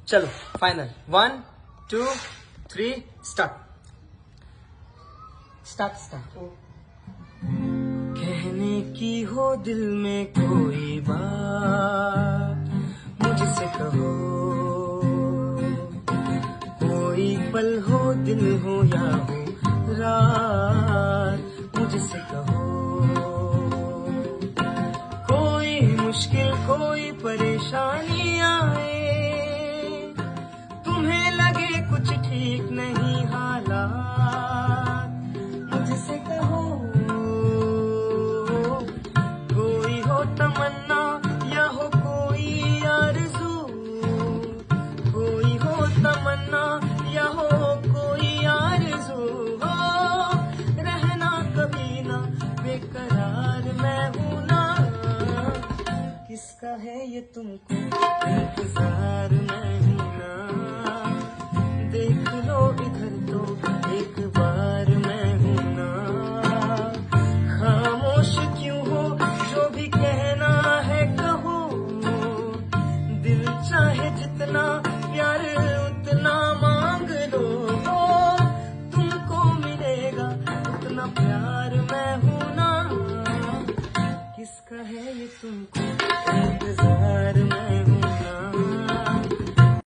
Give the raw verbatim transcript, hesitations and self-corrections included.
चलो final, one two three start start start. कहने की हो दिल में कोई बात मुझसे कहो, कोई पल हो दिन हो या हो रात मुझसे कहो, कोई मुश्किल कोई परेशानी आए, तुम्हें लगे कुछ ठीक नहीं हालात मुझसे कहो, कोई हो तमन्ना या हो कोई आरज़ू, कोई हो तमन्ना या हो कोई आरज़ू, हो रहना कभी ना बेकरार मैं हूं ना, किसका है ये तुमको